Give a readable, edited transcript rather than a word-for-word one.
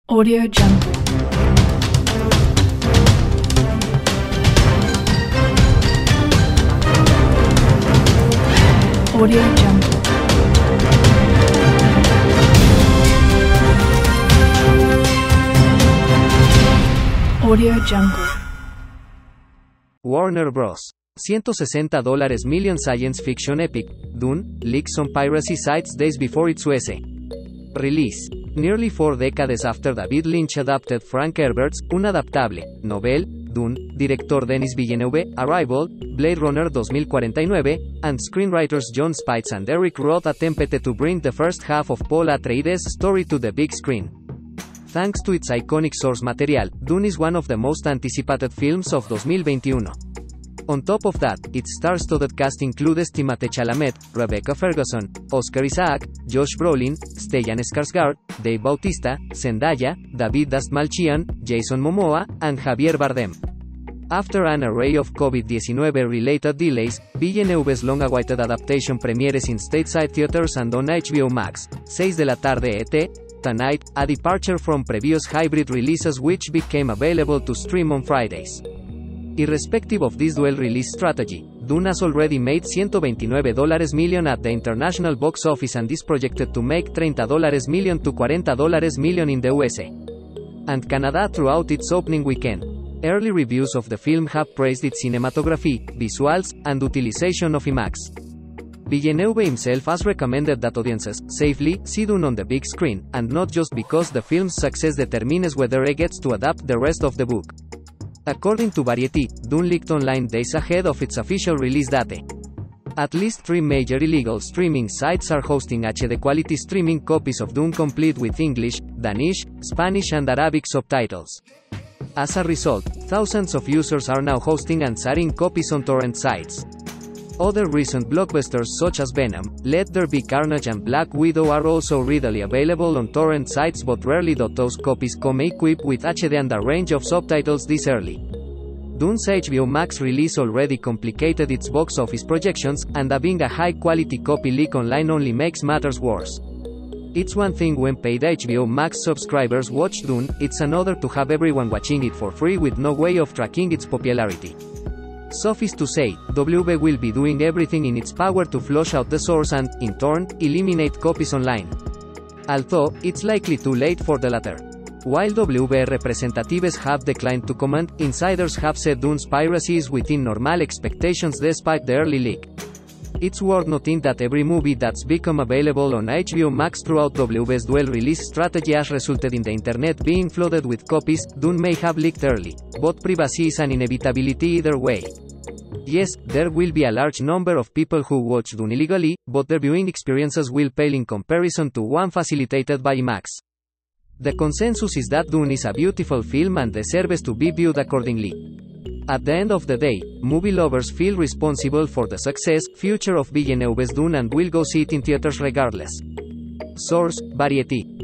Audio Jungle. Audio Jungle. Audio Jungle. Warner Bros. $160 million science fiction epic, Dune, leaks on piracy sites days before its US release. Nearly 4 decades after David Lynch adapted Frank Herbert's unadaptable novel, Dune, director Denis Villeneuve, Arrival, Blade Runner 2049, and screenwriters Jon Spaihts and Eric Roth attempted to bring the first half of Paul Atreides' story to the big screen. Thanks to its iconic source material, Dune is one of the most anticipated films of 2021. On top of that, its star-studded cast includes Timothée Chalamet, Rebecca Ferguson, Oscar Isaac, Josh Brolin, Stellan Skarsgård, Dave Bautista, Zendaya, David Dastmalchian, Jason Momoa, and Javier Bardem. After an array of COVID-19-related delays, Villeneuve's long-awaited adaptation premieres in stateside theaters and on HBO Max, 6 de la tarde ET, tonight, a departure from previous hybrid releases which became available to stream on Fridays. Irrespective of this dual release strategy, Dune has already made $129 million at the international box office and is projected to make $30 million to $40 million in the USA and Canada throughout its opening weekend. Early reviews of the film have praised its cinematography, visuals, and utilization of IMAX. Villeneuve himself has recommended that audiences safely see Dune on the big screen, and not just because the film's success determines whether it gets to adapt the rest of the book. According to Variety, Dune leaked online days ahead of its official release date. At least 3 major illegal streaming sites are hosting HD quality streaming copies of Dune complete with English, Danish, Spanish and Arabic subtitles. As a result, thousands of users are now hosting and sharing copies on torrent sites. Other recent blockbusters such as Venom, Let There Be Carnage and Black Widow are also readily available on torrent sites, but rarely do those copies come equipped with HD and a range of subtitles this early. Dune's HBO Max release already complicated its box office projections, and having a high-quality copy leak online only makes matters worse. It's one thing when paid HBO Max subscribers watch Dune, it's another to have everyone watching it for free with no way of tracking its popularity. Suffice to say, WB will be doing everything in its power to flush out the source and, in turn, eliminate copies online. Although, it's likely too late for the latter. While WB representatives have declined to comment, insiders have said Dune's piracy is within normal expectations despite the early leak. It's worth noting that every movie that's become available on HBO Max throughout WB's dual release strategy has resulted in the internet being flooded with copies. Dune may have leaked early, but privacy is an inevitability either way. Yes, there will be a large number of people who watch Dune illegally, but their viewing experiences will pale in comparison to one facilitated by Max. The consensus is that Dune is a beautiful film and deserves to be viewed accordingly. At the end of the day, movie lovers feel responsible for the success, future of Villeneuve's Dune and will go see it in theaters regardless. Source: Variety.